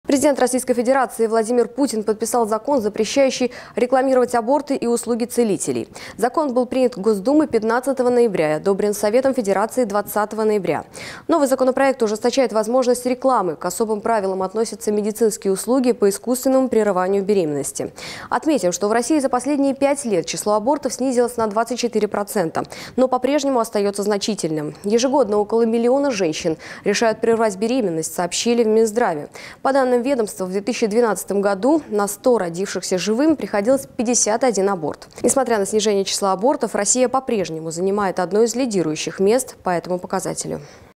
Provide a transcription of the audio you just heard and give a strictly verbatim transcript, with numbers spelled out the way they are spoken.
Президент Российской Федерации Владимир Путин подписал закон, запрещающий рекламировать аборты и услуги целителей. Закон был принят Госдумой пятнадцатого ноября и одобрен Советом Федерации двадцатого ноября. Новый законопроект ужесточает возможность рекламы. К особым правилам относятся медицинские услуги по искусственному прерыванию беременности. Отметим, что в России за последние пять лет число абортов снизилось на двадцать четыре процента, но по-прежнему остается значительным. Ежегодно около миллиона женщин решают прервать беременность, сообщили в Минздраве. По данным ведомства, в две тысячи двенадцатом году на сто родившихся живым приходилось пятьдесят один аборт. Несмотря на снижение числа абортов, Россия по-прежнему занимает одно из лидирующих мест по этому показателю.